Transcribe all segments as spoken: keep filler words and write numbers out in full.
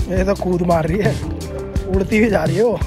ये तो कूद मार रही है, उड़ती हुई जा रही है वो।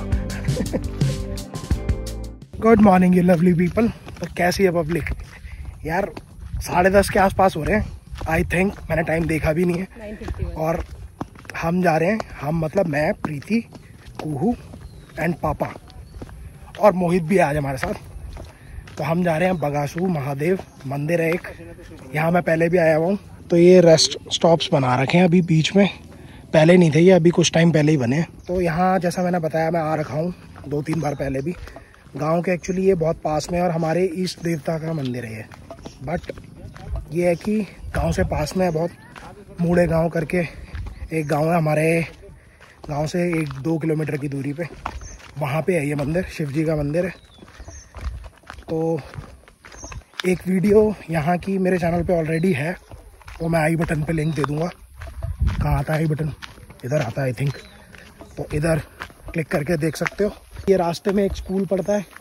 Good morning you lovely people. तो कैसी है पब्लिक यार? साढ़े दस के आसपास हो रहे हैं आई थिंक, मैंने टाइम देखा भी नहीं है। और हम जा रहे हैं, हम मतलब मैं, प्रीति, कुहू एंड पापा और मोहित भी आज हमारे साथ। तो हम जा रहे हैं बगासू महादेव मंदिर है एक, यहाँ मैं पहले भी आया हुआ हूँ। तो ये रेस्ट स्टॉप्स बना रखे हैं अभी बीच में, पहले नहीं थे ये, अभी कुछ टाइम पहले ही बने। तो यहाँ जैसा मैंने बताया मैं आ रखा हूँ दो तीन बार पहले भी। गांव के एक्चुअली ये बहुत पास में और हमारे इष्ट देवता का मंदिर है ये। बट ये है कि गांव से पास में है बहुत, मूड़े गांव करके एक गांव है हमारे गांव से एक दो किलोमीटर की दूरी पे, वहाँ पे है ये मंदिर, शिव जी का मंदिर है। तो एक वीडियो यहाँ की मेरे चैनल पे ऑलरेडी है, वो मैं आई बटन पे लिंक दे दूँगा। कहाँ आता है आई बटन? इधर आता है आई थिंक। तो इधर क्लिक करके देख सकते हो। ये रास्ते में एक स्कूल पड़ता है,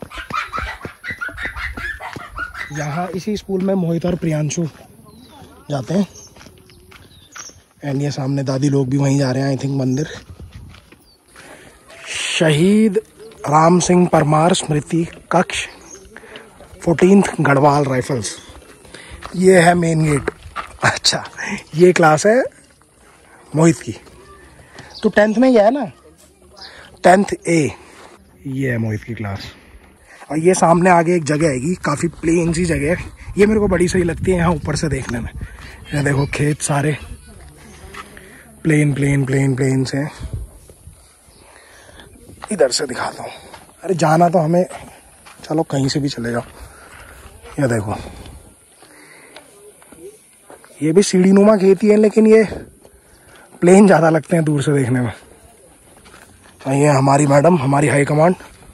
यहाँ इसी स्कूल में मोहित और प्रियांशु जाते हैं। एंड ये सामने दादी लोग भी वहीं जा रहे हैं आई थिंक मंदिर। शहीद राम सिंह परमार स्मृति कक्ष, फोर्टीन्थ गढ़वाल राइफल्स, ये है मेन गेट। अच्छा ये क्लास है मोहित की, तो टेंथ में ही है ना, टेंथ ए, ये है मोहित की क्लास। और ये सामने आगे एक जगह आएगी, काफ़ी प्लेन सी जगह है, ये मेरे को बड़ी सही लगती है यहाँ ऊपर से देखने में। ये देखो खेत सारे प्लेन प्लेन प्लेन प्लेन से। इधर से दिखाता हूँ। अरे जाना तो हमें, चलो कहीं से भी चले जाओ। ये देखो ये भी सीढ़ी नुमा खेती है, लेकिन ये प्लेन ज़्यादा लगते हैं दूर से देखने में। ये हमारी मैडम, हमारी हाई कमांड।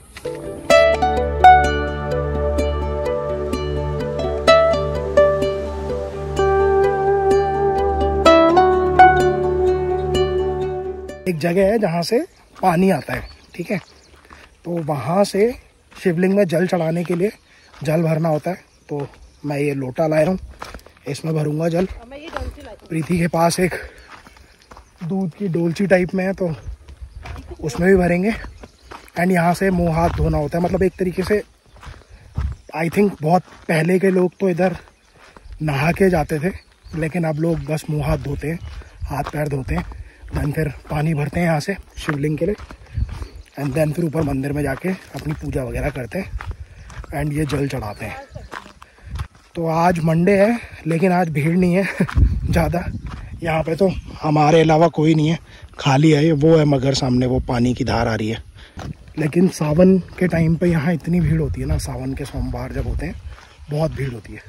एक जगह है जहाँ से पानी आता है, ठीक है, तो वहाँ से शिवलिंग में जल चढ़ाने के लिए जल भरना होता है। तो मैं ये लोटा लाया हूँ, इसमें भरूंगा जल। प्रीति के पास एक दूध की डोलची टाइप में है, तो उसमें भी भरेंगे। एंड यहाँ से मुँह हाथ धोना होता है, मतलब एक तरीके से आई थिंक बहुत पहले के लोग तो इधर नहा के जाते थे, लेकिन अब लोग बस मुँह हाथ धोते हैं, हाथ पैर धोते हैं, देन फिर पानी भरते हैं यहाँ से शिवलिंग के लिए। एंड देन फिर ऊपर मंदिर में जाके अपनी पूजा वगैरह करते हैं एंड ये जल चढ़ाते हैं। तो आज मंडे है, लेकिन आज भीड़ नहीं है ज़्यादा यहाँ पे, तो हमारे अलावा कोई नहीं है, खाली है। वो है मगर सामने वो पानी की धार आ रही है। लेकिन सावन के टाइम पे यहाँ इतनी भीड़ होती है ना, सावन के सोमवार जब होते हैं बहुत भीड़ होती है।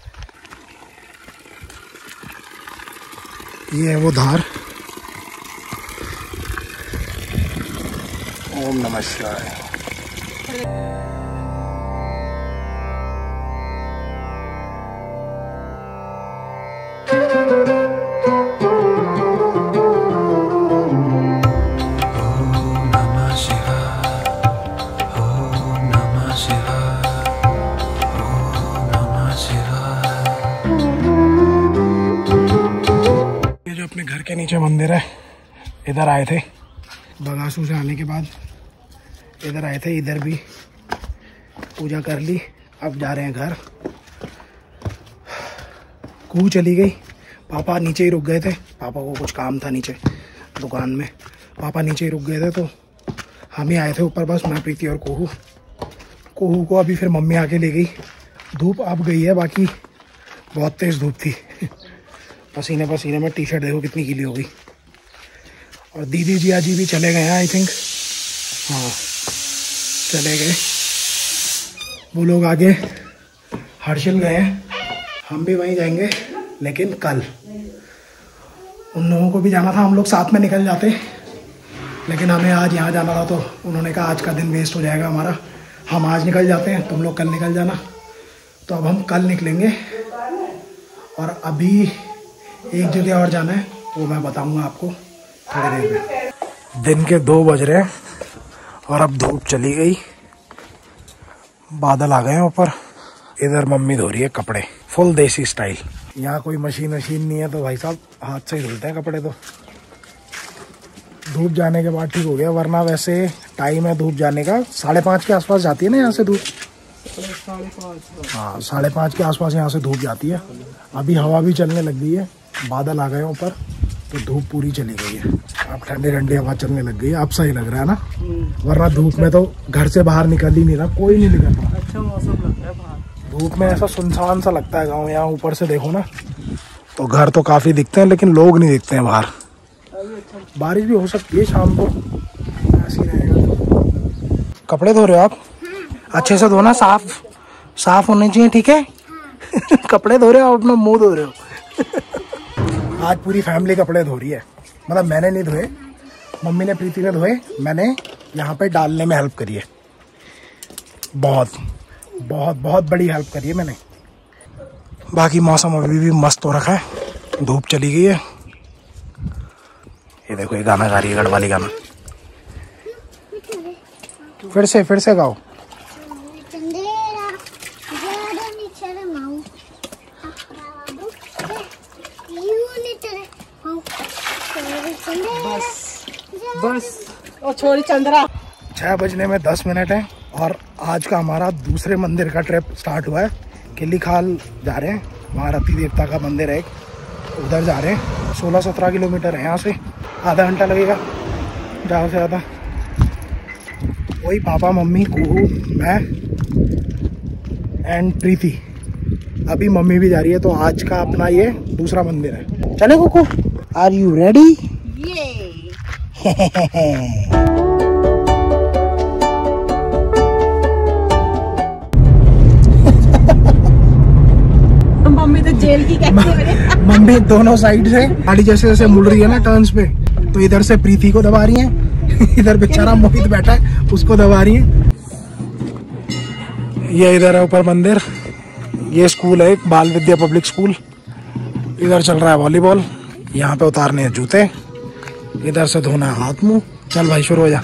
ये है वो धार। ओम नमः शिवाय। ये जो अपने घर के नीचे मंदिर है, इधर आए थे बगासू से आने के बाद, इधर आए थे, इधर भी पूजा कर ली। अब जा रहे हैं घर। कू चली गई, पापा नीचे ही रुक गए थे, पापा को कुछ काम था नीचे दुकान में, पापा नीचे ही रुक गए थे। तो हम ही आए थे ऊपर बस, मैं, प्रीति और कोहू। कोहू को अभी फिर मम्मी आके ले गई। धूप अब गई है, बाकी बहुत तेज़ धूप थी। पसीने पसीने में टी शर्ट देखो कितनी गीली हो गई। और दीदी जिया जी भी चले गए हैं आई थिंक, हाँ चले गए वो लोग, आगे हर्षिल गए हैं, हम भी वहीं जाएंगे लेकिन कल। उन लोगों को भी जाना था, हम लोग साथ में निकल जाते, लेकिन हमें आज यहाँ जाना था, तो उन्होंने कहा आज का दिन वेस्ट हो जाएगा हमारा, हम आज निकल जाते हैं, तुम लोग कल निकल जाना। तो अब हम कल निकलेंगे। और अभी एक जगह और जाना है, वो मैं बताऊँगा आपको थोड़ी देर में। दिन के दो बज रहे हैं और अब धूप चली गई, बादल आ गए हैं ऊपर। इधर मम्मी धो रही है कपड़े, फुल देसी स्टाइल। यहाँ कोई मशीन वशीन नहीं है, तो भाई साहब हाथ से ही धुलते हैं कपड़े। तो धूप जाने के बाद ठीक हो गया, वरना वैसे टाइम है धूप जाने का साढ़े पाँच के आसपास जाती है ना यहाँ से धूप। हाँ साढ़े पाँच के आसपास यहाँ से धूप जाती है। अभी हवा भी चलने लग गई है, बादल आ गए ऊपर तो धूप पूरी चली गई है। अब ठंडी ठंडी हवा चलने लग गई है, अब सही लग रहा है ना, वरना धूप में तो घर से बाहर निकल ही नहीं रहा, कोई नहीं निकल रहा। अच्छा मौसम लगता है बाहर, धूप में ऐसा सुनसान सा लगता है गाँव। यहाँ ऊपर से देखो ना तो घर तो काफी दिखते हैं लेकिन लोग नहीं दिखते हैं बाहर। बारिश भी हो सकती है शाम को, ऐसे रहेगा। कपड़े धो रहे हो आप? अच्छे से धोना, साफ साफ होने चाहिए, ठीक है। कपड़े धो रहे हो, अपना मुंह धो रहे हो। आज पूरी फैमिली कपड़े धो रही है, मतलब मैंने नहीं धोए, मम्मी ने प्रीति ने धोए, मैंने यहाँ पे डालने में हेल्प करी है। बहुत बहुत बहुत बड़ी हेल्प करी है मैंने। बाकी मौसम अभी भी मस्त हो रखा है, धूप चली गई है। ये देखो ये गाना गा रही है, गढ़वाली गाना। फिर से फिर से गाओ। बस बस और छोरी चंद्रा। छह बजने में दस मिनट है और आज का हमारा दूसरे मंदिर का ट्रिप स्टार्ट हुआ है। किली खाल जा रहे हैं, वहाँ रति देवता का मंदिर है एक, उधर जा रहे हैं। सोलह सत्रह किलोमीटर है यहाँ से, आधा घंटा लगेगा ज़्यादा से ज़्यादा। वही पापा मम्मी कुहू मैं एंड प्रीति। अभी मम्मी भी जा रही है, तो आज का अपना ये दूसरा मंदिर है। चले Kuku, are you ready? Mummy तो जेल की कैसे मम्मी दोनों साइड से गाड़ी जैसे जैसे मुड़ रही है ना टर्न्स पे, तो इधर से प्रीति को दबा रही है, इधर बेचारा मोहित बैठा है उसको दबा रही है। ये इधर है ऊपर मंदिर, ये स्कूल है एक बाल विद्या पब्लिक स्कूल। इधर चल रहा है वॉलीबॉल, यहाँ पे उतारने हैं जूते, इधर से धोना है हाथ मुंह। चल भाई शुरू हो जा।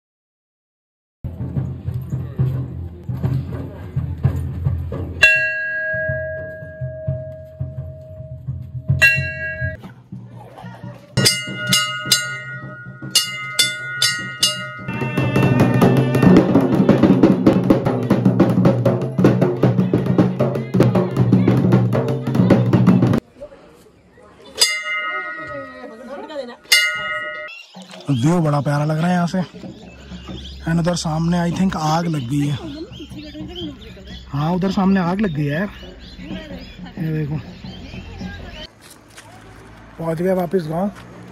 व्यू बड़ा प्यारा लग रहा है यहाँ से। एंड उधर सामने आई थिंक आग लग गई है। हाँ उधर सामने आग लग गई है यार, ये देखो। पहुँच गया वापस गांव,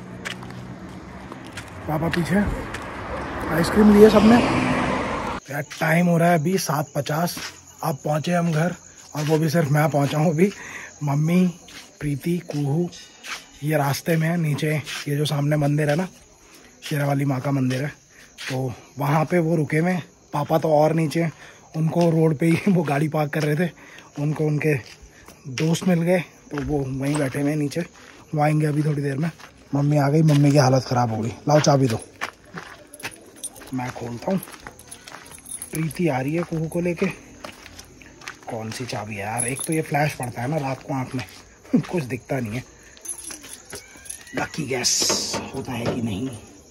पापा पीछे आइसक्रीम लिए सबने। यार टाइम हो रहा है अभी सात पचास। अब पहुँचे हम घर, और वो भी सिर्फ मैं पहुँचा हूँ अभी। मम्मी प्रीति कुहू ये रास्ते में है। नीचे ये जो सामने मंदिर है ना, शेरावाली माँ का मंदिर है, तो वहाँ पे वो रुके में। पापा तो और नीचे, उनको रोड पे ही वो गाड़ी पार्क कर रहे थे, उनको उनके दोस्त मिल गए तो वो वहीं बैठे हुए नीचे। वो आएंगे अभी थोड़ी देर में। मम्मी आ गई, मम्मी की हालत ख़राब हो गई। लाओ चाबी दो, मैं खोलता हूँ। प्रीति आ रही है कुहू को लेके। कौन सी चाबी है यार, एक तो ये फ्लैश पड़ता है ना रात को आँख में, कुछ दिखता नहीं है। बाकी गैस होता है कि नहीं।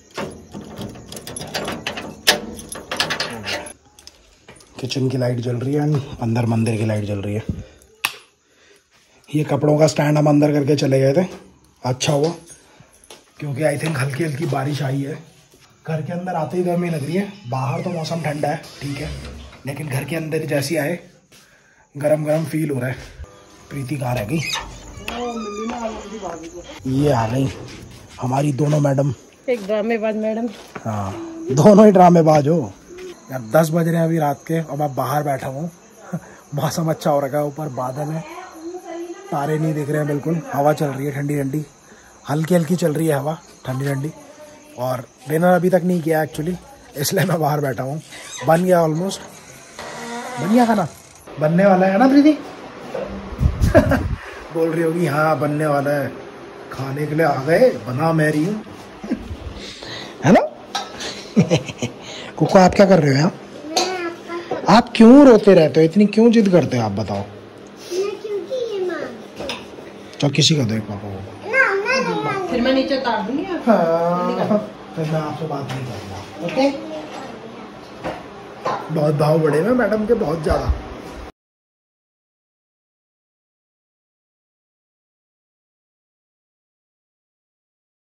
किचन की लाइट जल रही है, अंदर मंदिर की लाइट जल रही है। ये कपड़ों का स्टैंड हम अंदर करके चले गए थे, अच्छा हुआ, क्योंकि आई थिंक हल्की हल्की बारिश आई है। घर के अंदर आते ही गर्मी लग रही है। बाहर तो मौसम ठंडा है ठीक है, लेकिन घर के अंदर जैसी आए गरम गरम फील हो रहा है। प्रीति कहाँ रह गई? ये आ गई हमारी दोनों मैडम, एक ड्रामेबाज मैडम। हाँ दोनों ही ड्रामेबाज हो यार। दस बज रहे हैं अभी रात के और मैं बाहर बैठा हूँ। मौसम अच्छा हो रखा है, ऊपर बादल है, तारे नहीं दिख रहे हैं बिल्कुल। हवा चल रही है ठंडी ठंडी, हल्की हल्की चल रही है हवा, ठंडी ठंडी। और डिनर अभी तक नहीं किया एक्चुअली, इसलिए मैं बाहर बैठा हूँ। बन गया ऑलमोस्ट, बन गया खाना, बनने वाला है ना प्रीति? बोल रही होगी हाँ बनने वाला है, खाने के लिए आ गए, बना मैं रही हूँ। है ना? कुको आप क्या कर रहे हो यहाँ? आप क्यों रोते रहते हो, इतनी क्यों जिद करते हो आप बताओ? चल किसी का दो पापा को, फिर मैं नीचे उतार दूंगी। हाँ, फिर मैं आपसे बात नहीं करूँगा। ओके, बहुत भाव बढ़े हुए मैडम के, बहुत ज़्यादा।